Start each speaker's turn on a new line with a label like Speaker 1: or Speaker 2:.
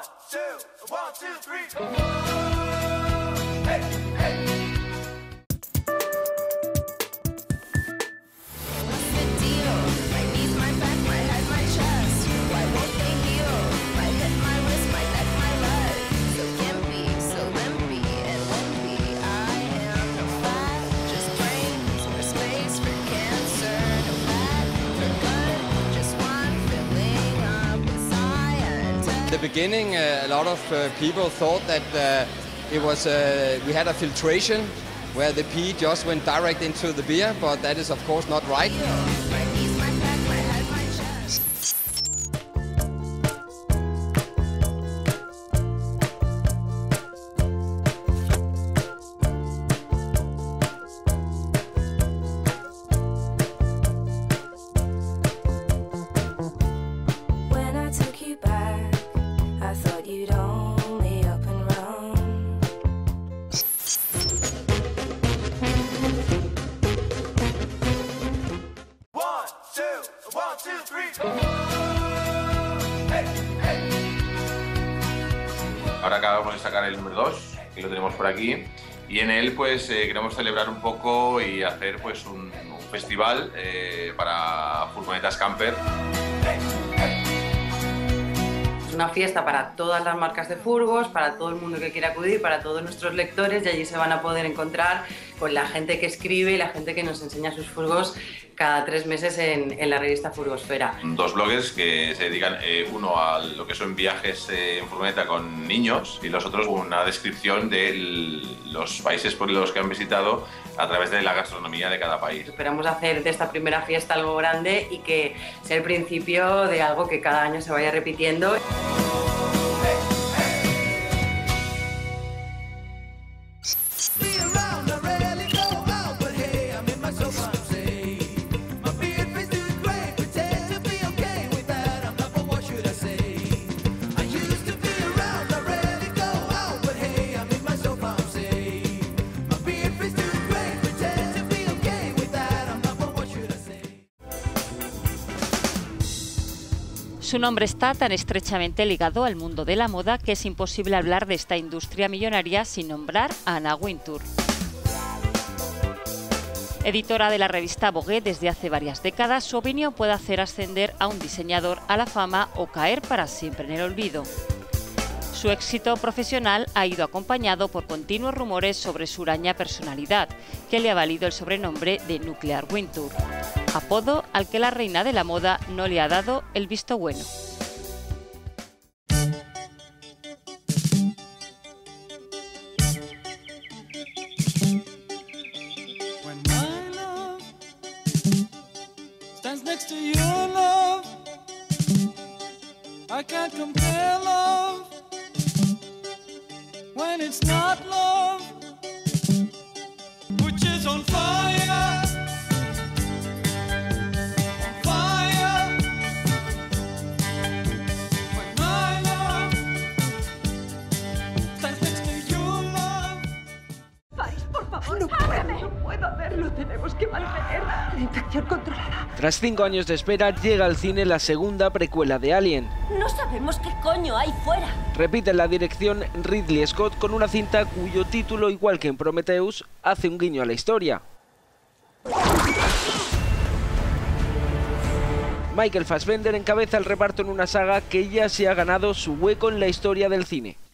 Speaker 1: One, two, three. Hey, hey.
Speaker 2: In the beginning, a lot of people thought that it was we had a filtration where the pee just went direct into the beer, but that is of course not right.
Speaker 3: Ahora acabamos de sacar el número 2, que lo tenemos por aquí, y en él pues queremos celebrar un poco y hacer pues un festival para furgonetas camper.
Speaker 4: Es una fiesta para todas las marcas de furgos, para todo el mundo que quiera acudir, para todos nuestros lectores, y allí se van a poder encontrar con la gente que escribe y la gente que nos enseña sus furgos cada 3 meses en la revista Furgosfera.
Speaker 3: 2 bloggers que se dedican uno a lo que son viajes en furgoneta con niños y los otros una descripción de los países por los que han visitado a través de la gastronomía de cada país.
Speaker 4: Esperamos hacer de esta primera fiesta algo grande y que sea el principio de algo que cada año se vaya repitiendo.
Speaker 5: Su nombre está tan estrechamente ligado al mundo de la moda que es imposible hablar de esta industria millonaria sin nombrar a Anna Wintour. Editora de la revista Vogue desde hace varias décadas, su opinión puede hacer ascender a un diseñador a la fama o caer para siempre en el olvido. Su éxito profesional ha ido acompañado por continuos rumores sobre su huraña personalidad, que le ha valido el sobrenombre de Nuclear Wintour, apodo al que la reina de la moda no le ha dado el visto bueno.
Speaker 6: When it's not love, which is on fire, on fire. When my love stands next to your love.
Speaker 7: Paris, por favor, no ábreme. No puedo hacerlo, tenemos que mantener la infección controlada.
Speaker 8: Tras 5 años de espera, llega al cine la segunda precuela de Alien.
Speaker 7: No sabemos qué coño hay fuera.
Speaker 8: Repite la dirección Ridley Scott con una cinta cuyo título, igual que en Prometheus, hace un guiño a la historia. Michael Fassbender encabeza el reparto en una saga que ya se ha ganado su hueco en la historia del cine.